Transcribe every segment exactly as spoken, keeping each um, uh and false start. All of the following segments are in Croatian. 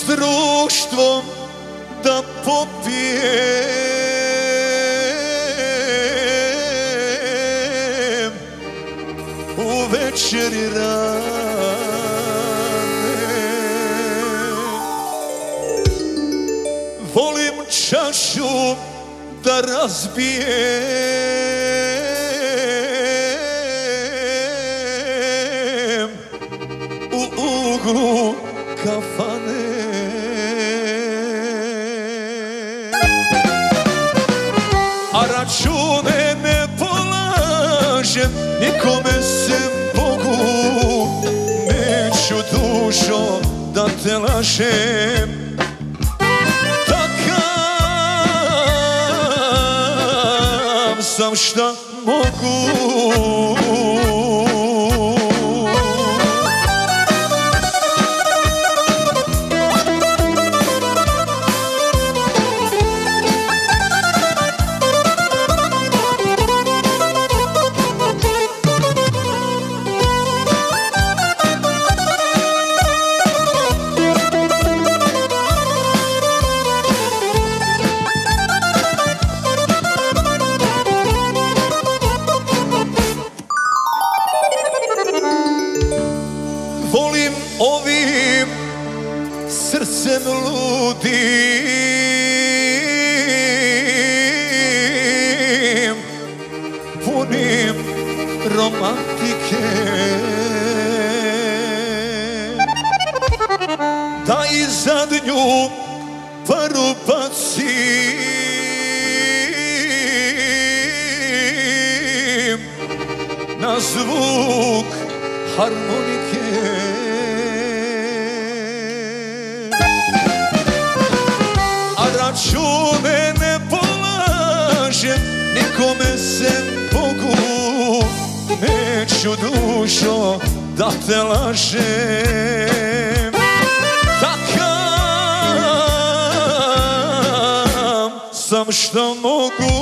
društvom da popijem u večeri rane. Volim čašu da razbijem u uglu kafane. A račune ne polažem, nikome se Bogu, neću dušo da te lažem. Takav sam šta mogu. Volim ovim srcem ludim, punim romantike, da i zadnju paru bacim na zvuk harmonike. A račune ne polažem, nikome se Bogu, neću dušo da te lažem. Takav sam šta mogu.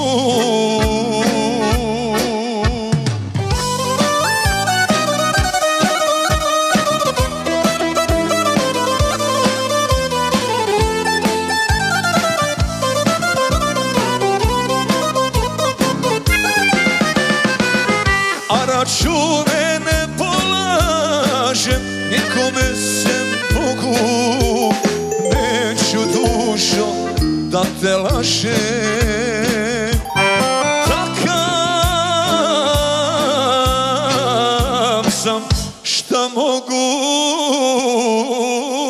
Račune ne polažem, nikome se Bogu, neću dušo da te lažem. Takav sam šta mogu.